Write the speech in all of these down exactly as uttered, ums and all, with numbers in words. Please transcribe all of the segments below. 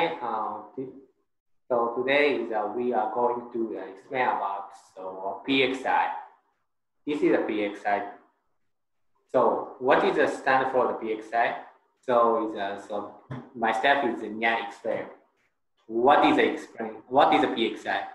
right? Uh, so today is, uh, we are going to uh, explain about so P X I. This is a P X I. So what is the stand for the P X I? So is uh, so my step is Nhan explain. What is a explain? What is a P X I?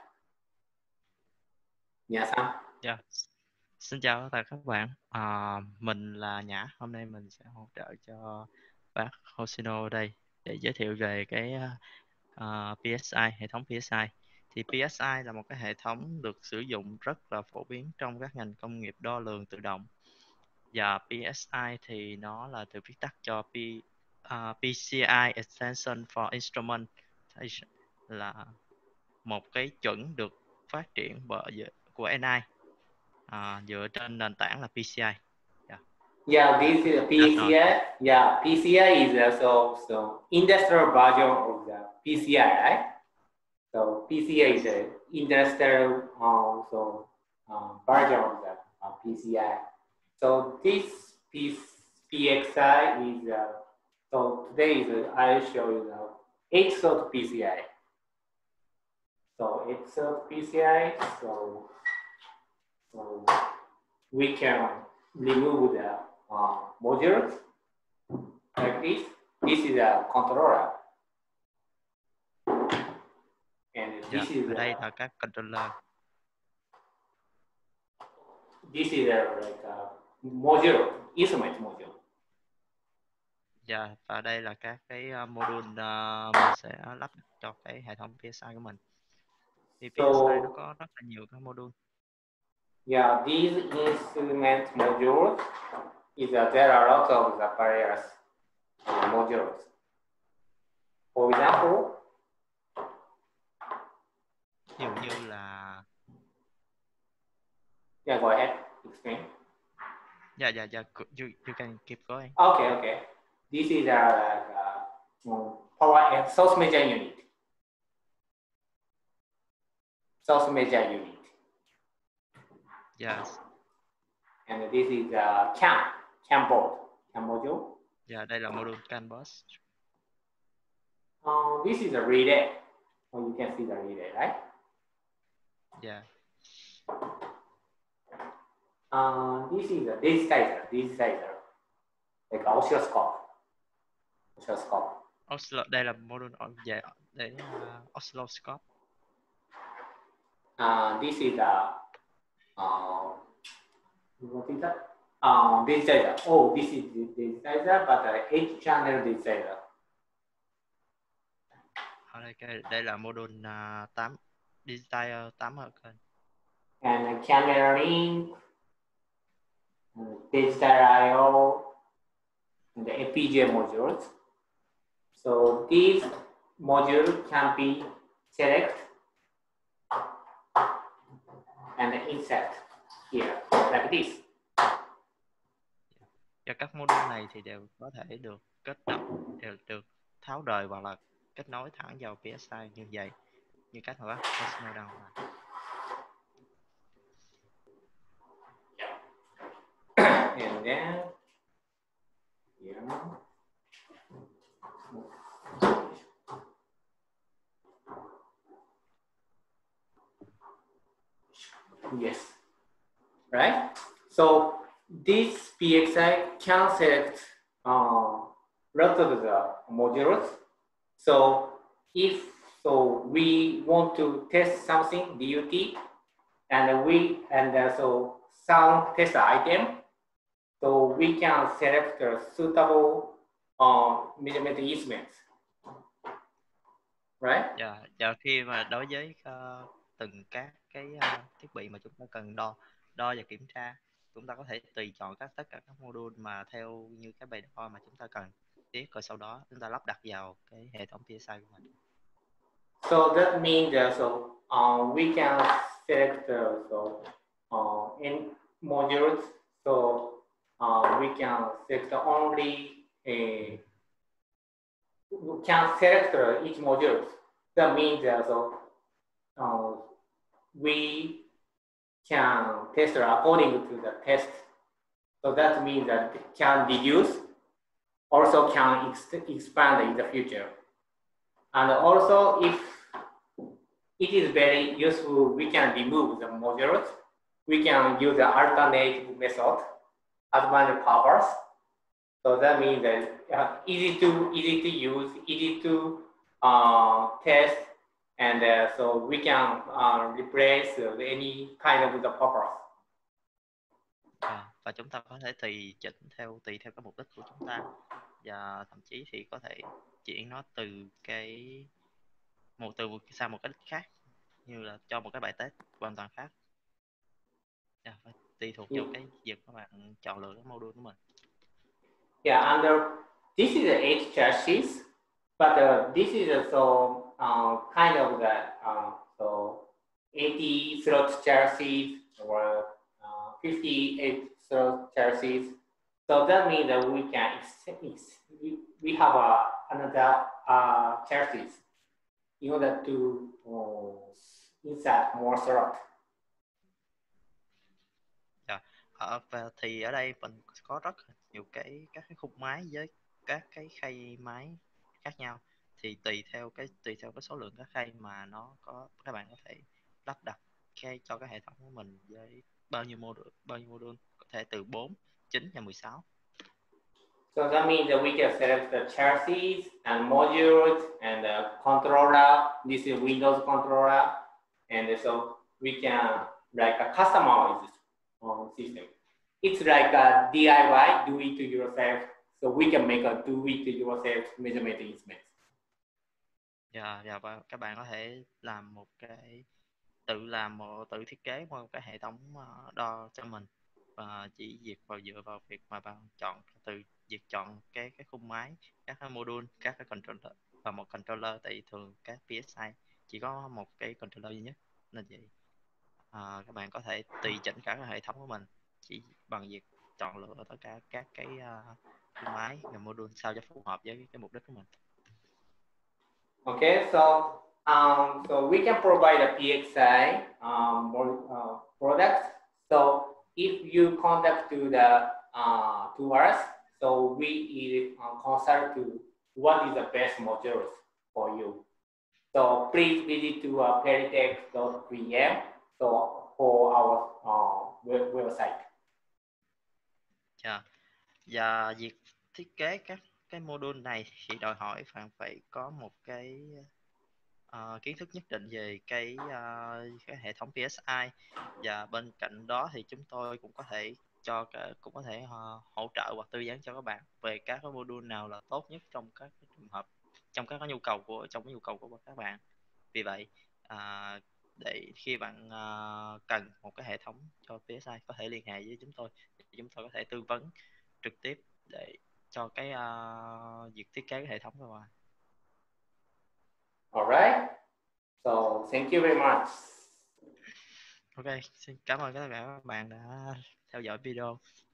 Nhã sao? Yeah. Xin chào tất cả các bạn. À, mình là Nhã. Hôm nay mình sẽ hỗ trợ cho bác Hoshino ở đây để giới thiệu về cái uh, pê ét i, hệ thống pê ét i. Thì pê ét i là một cái hệ thống được sử dụng rất là phổ biến trong các ngành công nghiệp đo lường tự động. Và pê ét i thì nó là từ viết tắt cho P, uh, pê xê i Extension for Instrumentation, là một cái chuẩn được phát triển bởi của en i. Uh, dựa trên nền tảng là pê xê i. Yeah, yeah this is a P C I. Yeah, P C I is also so industrial version of the P C I, right? So P C I is the industrial uh, so uh, version of the uh, P C I. So this P X I is uh, so today is uh, I'll show you the eight sort P C I. So eight sort P C I. So so we can remove the uh, modules like this. This is a controller, and this yeah, is ở đây a, là các controller. this is a, like a module, instrument module. Dạ, yeah, và đây là các cái module uh, mình sẽ lắp cho cái hệ thống pê ét i của mình. Thì pê ét i So, nó có rất là nhiều các module. Yeah, these instrument modules is uh, there are a lot of the various uh, modules. For example, ví dụ như là yeah, go ahead, explain. Yeah, yeah, yeah. You you can keep going. Okay, okay. This is a like uh, power and source measure unit. Source measure unit. Yes. And this is a CAN, CAN board, CAN module. Yeah, đây là module CAN bus. Uh, this is a relay. Well, you can see the relay, right? Yeah. Uh, this is a digitizer, digitizer, like oscilloscope. Oscilloscope. Oscilloscope. Đây là module về để uh, oscilloscope. Uh, this is a uh, what is that? Uh, digitizer. Oh, this is the digitizer, but a eight channel digitizer. Ở đây cái đây là module uh, tám digitizer tám ở kênh. And a camera link, digital I O, and the F P G A modules. So these modules can be select and insert here like this. Và các module này thì đều có thể được kết nối, đều được tháo rời hoặc là kết nối thẳng vào pê ét i như vậy, như cách mà bác Hoshino đang làm. And then here. Yes, right? So this P X I can select uh, lots of the modules. So if so, we want to test something D U T, and we and uh, so sound test item. So we can select a suitable uh, measurement instruments, right? Dạ, dạ khi mà đối với uh, từng các cái uh, thiết bị mà chúng ta cần đo, đo và kiểm tra, chúng ta có thể tùy chọn các tất cả các module mà theo như cái bài đo mà chúng ta cần thiết, rồi sau đó chúng ta lắp đặt vào cái hệ thống pê ét i của mình. So that means that so uh, we can select uh, so uh, in modules. So uh, we can select only a we can select uh, each module. That means that so uh, we can test according to the test. So that means that it can reduce, also can ex expand in the future. And also, if it is very useful, we can remove the modules. We can use the alternative method, advanced powers. So that means that uh, easy to easy to use, easy to uh, test, and uh, so we can uh, replace uh, any kind of the purpose. À, và chúng ta có thể tùy chỉnh theo tùy theo cái mục đích của chúng ta, và thậm chí thì có thể chuyển nó từ cái một từ sang một cái đích khác, như là cho một cái bài test hoàn toàn khác. Yeah, tùy thuộc vào cái việc các bạn chọn lựa cái module của mình. Yeah, under this is the eight chassis, but uh, this is also uh, kind of the uh, so eighty slot chassis or uh, fifty-eight slot chassis. So that means that we can we, we have a, another uh, chassis in order to uh, insert more slot. Ở và thì ở đây mình có rất nhiều cái các cái khung máy với các cái khay máy khác nhau, thì tùy theo cái tùy theo cái số lượng các khay mà nó có, các bạn có thể lắp đặt cái cho cái hệ thống của mình với bao nhiêu module bao nhiêu module có thể từ bốn, chín và mười sáu. So that means that we can select the chassis and modules and the controller. This is Windows controller, and so we can like a customize um, system. It's like a D I Y, do it to yourself. So we can make a do it to yourself measurement instrument. Dạ, dạ, và các bạn có thể làm một cái tự làm một tự thiết kế một cái hệ thống đo cho mình, và chỉ việc vào dựa vào việc mà bạn chọn từ việc chọn cái cái khung máy, các cái module, các cái controller và một controller. Tại thường các pê ét i chỉ có một cái controller duy nhất, nên vậy à, các bạn có thể tùy chỉnh cả cái hệ thống của mình chỉ bằng việc chọn lựa tất cả các cái uh, khung máy và module sao cho phù hợp với cái mục đích của mình. Okay, so um, so we can provide a P X I um, uh, product. So if you contact to the uh, to us, so we uh, consult to what is the best modules for you. So please visit to uh, peritech dot p m so for our uh, web website. Yeah. Và việc thiết kế các cái module này thì đòi hỏi bạn phải có một cái uh, kiến thức nhất định về cái, uh, cái hệ thống pê ét i, và bên cạnh đó thì chúng tôi cũng có thể cho cái, cũng có thể uh, hỗ trợ hoặc tư vấn cho các bạn về các cái module nào là tốt nhất trong các cái trường hợp, trong các cái nhu cầu của trong cái nhu cầu của các bạn. Vì vậy uh, để khi bạn uh, cần một cái hệ thống cho pê ét i có thể liên hệ với chúng tôi, chúng tôi có thể tư vấn trực tiếp để cho cái uh, việc thiết kế cái hệ thống của bạn. Alright, so thank you very much. Ok, xin cảm ơn tất cả các bạn đã theo dõi video.